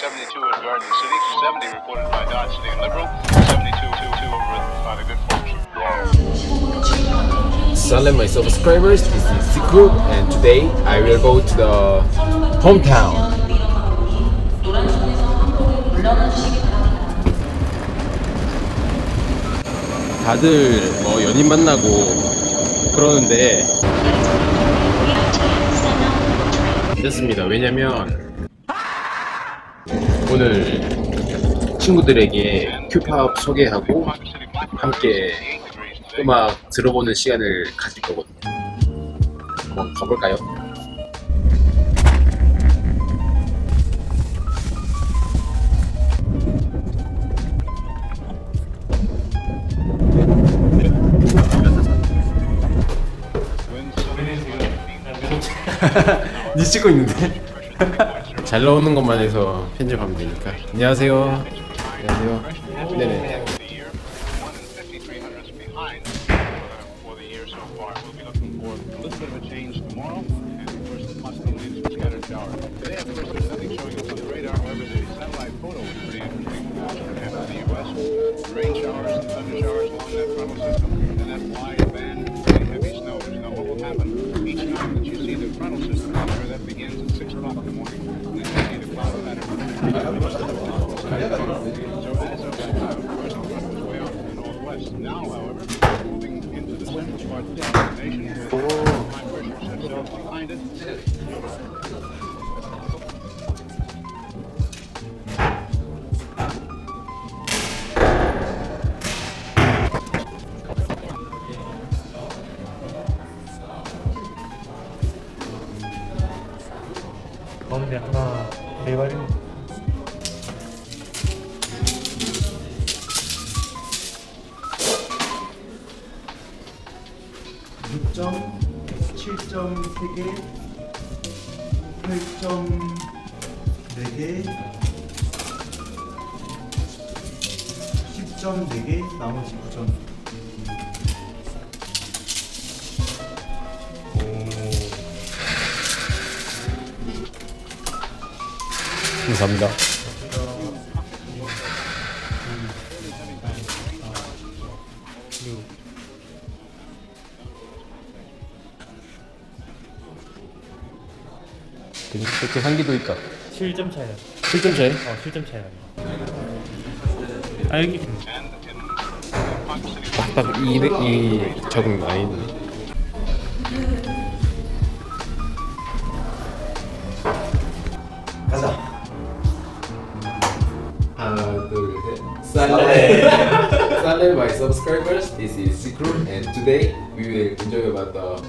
72 in Garden City, 70 reported by Dodge City and Liberal, 72 over by the good folks. Salam my subscribers, this is zikroove and today I will go to the hometown. 다들 뭐 연인 만나고 그러는데 됐습니다. 왜냐면 오늘 친구들에게 큐팝 소개하고 함께 음악 들어보는 시간을 가질 거거든요. 한번 가볼까요? 니 찍고 있는데? 잘 나오는 것만 해서 편집하면 되니까. 안녕하세요. 안녕하세요. 네네. Today, of course, there's nothing showing us on the radar. However, the satellite photo is pretty interesting. In the U.S., rain showers and thunder showers along that frontal system, and that wide band of pretty heavy snow. Now, what will happen each time that you see the frontal system there, that begins at 6 o'clock in the morning, and then you see the cloud pattern. So as of that time, of course, the front was way off in the northwest. Now, however, moving into the central part of the nation, high pressure sets up behind it. 가운데 하나 대발이 7.3개, 8.4개, 10.4개, 나머지 9점. 감사합니다. 그렇게 한기도 있다. 7점 차이야. 7점 차이? 7점 차이야. 아 여기 딱 이 적응 아니네. 가자. 하나, 둘, 셋. Salam my subscribers, this is zikroove and today we will enjoy about the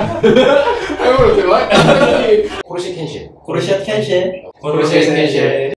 I want to say what? 코르시 켄신. 코르시아 켄시. 코르시 켄신.